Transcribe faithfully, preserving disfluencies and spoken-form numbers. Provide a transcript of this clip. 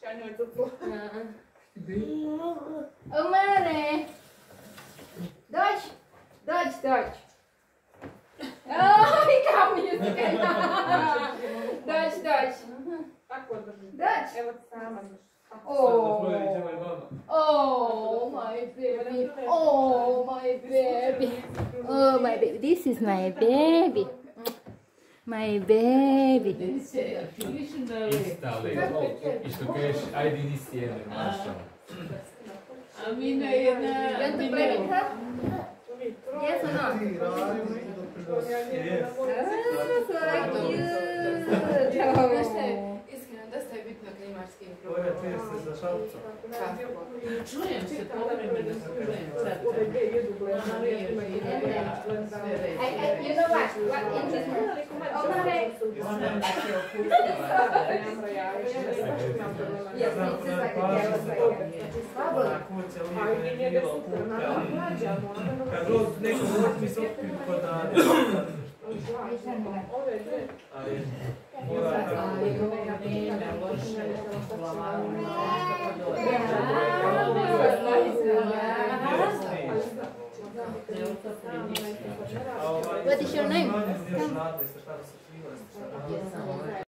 njoj cuplo. Umare! Dođi! Dođi, dođi! Oj, kao mi je zgajna! Dođi, dođi! Tako drži. Dođi! Evo ti sama. Oh, oh, my baby! Oh, my baby! Oh, my baby! This is my baby! My baby! Istale, i što kažeš, ajde nisi jedan mašao. A mi na jedna... Want to play with her? Yes or no? Oh, so cute! Iskreno, dosta je bitno kad imaš s kim Koja čuješ se za šalcom? Čujem se povremeno, čujem sad. You know what? What in his Omare? Yes, it's just like a jealous like Kuća uvijek je bilo puta. Kad god neko god mi se otkriju podade. Ali mora tako. What is your name?